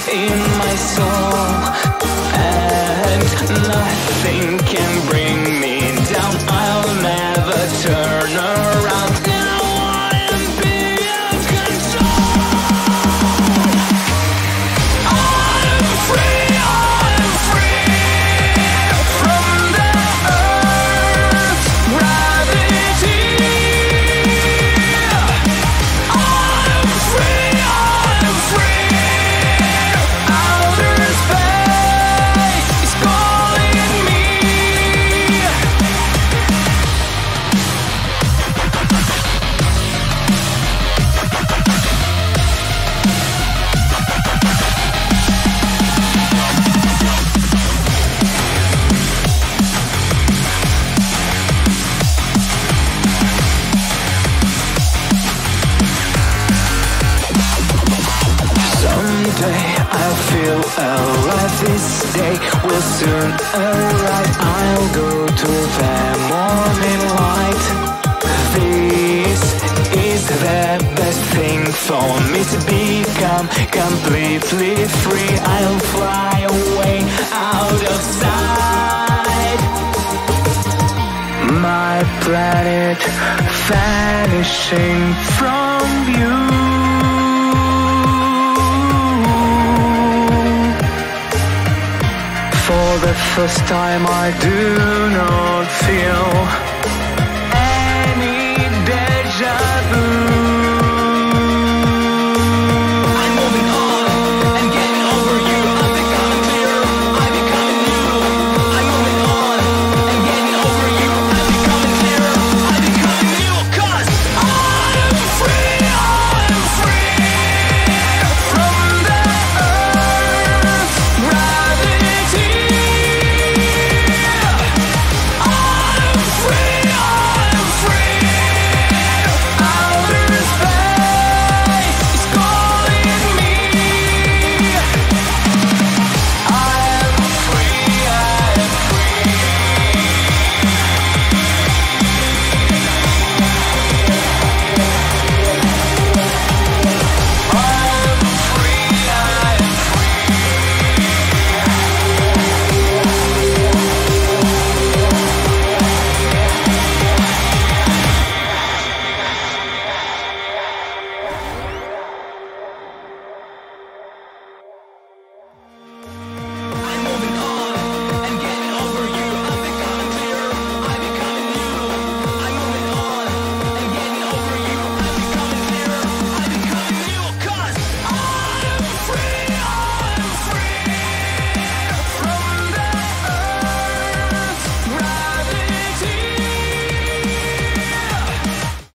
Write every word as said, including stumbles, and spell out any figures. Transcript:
in my soul, and nothing can bring me down. I'll never turn around. Now I am beyond control. I'm free, I'm free from the earth's gravity. I'm free, I'm free. Outer space is calling me. Someday I'll feel alive. This day will soon arrive. I'll go to the morning light. This is the best thing for me, to become completely free. I'll fly away out of sight. My planet vanishing from view. For the first time I do not feel